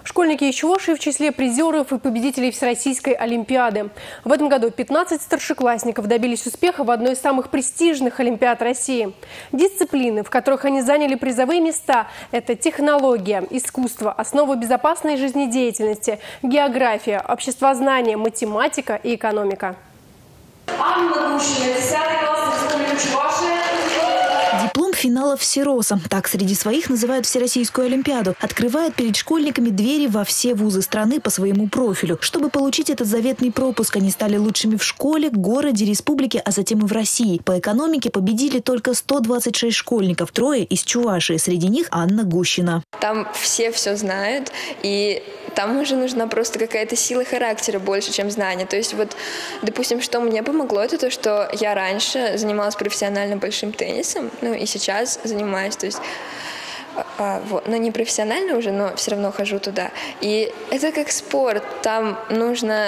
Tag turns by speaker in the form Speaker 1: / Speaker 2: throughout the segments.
Speaker 1: Школьники из Чувашии в числе призеров и победителей Всероссийской олимпиады. В этом году 15 старшеклассников добились успеха в одной из самых престижных олимпиад России. Дисциплины, в которых они заняли призовые места – это технология, искусство, основы безопасной жизнедеятельности, география, обществознание, математика и экономика.
Speaker 2: Анна Гущина, 10 класс, Республика Чувашия.
Speaker 3: Диплом финала Всероса, так среди своих называют Всероссийскую олимпиаду, открывает перед школьниками двери во все вузы страны по своему профилю. Чтобы получить этот заветный пропуск, они стали лучшими в школе, городе, республике, а затем и в России. По экономике победили только 126 школьников, 3 из Чувашии, среди них Анна Гущина.
Speaker 4: Там все знают, и там уже нужна просто какая-то сила характера больше, чем знания. То есть вот, допустим, что мне помогло, это то, что я раньше занималась профессионально большим теннисом, и сейчас занимаюсь, то есть, не профессионально уже, но все равно хожу туда. И это как спорт, там нужно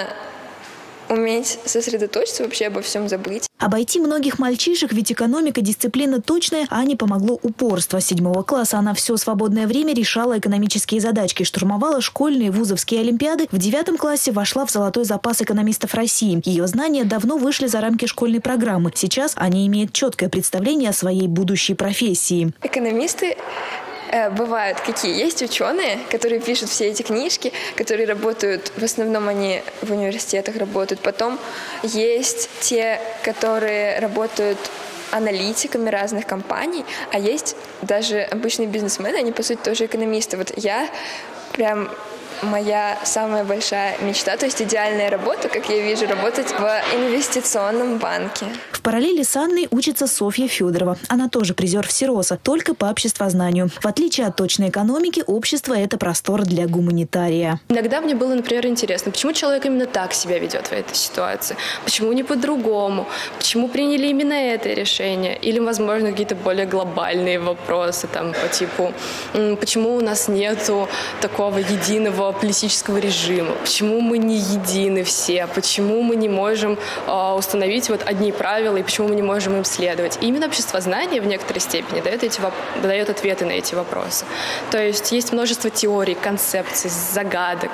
Speaker 4: уметь сосредоточиться, вообще обо всем забыть.
Speaker 3: Обойти многих мальчишек, ведь экономика – дисциплина точная, а не помогло упорство. С 7 класса она все свободное время решала экономические задачки, штурмовала школьные вузовские олимпиады. В 9 классе вошла в золотой запас экономистов России. Ее знания давно вышли за рамки школьной программы. Сейчас они имеют четкое представление о своей будущей профессии.
Speaker 4: Экономисты бывают какие? Есть ученые, которые пишут все эти книжки, которые работают, в основном они в университетах работают. Потом есть те, которые работают аналитиками разных компаний, а есть даже обычные бизнесмены, они по сути тоже экономисты. Вот я прям... Моя самая большая мечта, то есть идеальная работа, как я вижу, работать в инвестиционном банке.
Speaker 3: В параллели с Анной учится Софья Федорова. Она тоже призер Всероса, только по обществознанию. В отличие от точной экономики, общество – это простор для гуманитария.
Speaker 5: Иногда мне было, например, интересно, почему человек именно так себя ведет в этой ситуации, почему не по-другому, почему приняли именно это решение, или, возможно, какие-то более глобальные вопросы, там, по типу, почему у нас нету такого единого политического режима, почему мы не едины все, почему мы не можем установить вот одни правила и почему мы не можем им следовать. И именно обществознание в некоторой степени дает ответы на эти вопросы. То есть есть множество теорий, концепций, загадок,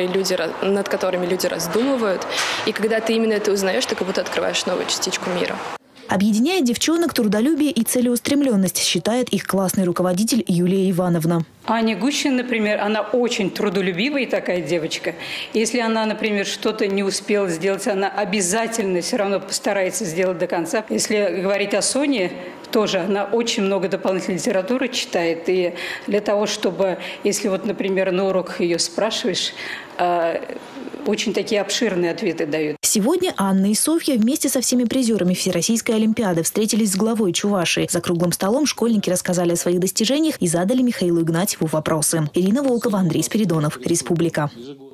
Speaker 5: над которыми люди раздумывают. И когда ты именно это узнаешь, ты как будто открываешь новую частичку мира.
Speaker 3: Объединяет девчонок трудолюбие и целеустремленность, считает их классный руководитель Юлия Ивановна.
Speaker 6: Аня Гущина, например, она очень трудолюбивая такая девочка. Если она, например, что-то не успела сделать, она обязательно все равно постарается сделать до конца. Если говорить о Соне, тоже она очень много дополнительной литературы читает. И для того, чтобы, если вот, например, на уроках ее спрашиваешь, очень такие обширные ответы дают.
Speaker 3: Сегодня Анна и Софья вместе со всеми призерами Всероссийской олимпиады встретились с главой Чувашии. За круглым столом школьники рассказали о своих достижениях и задали Михаилу Игнатьеву вопросы. Ирина Волкова, Андрей Спиридонов, Республика.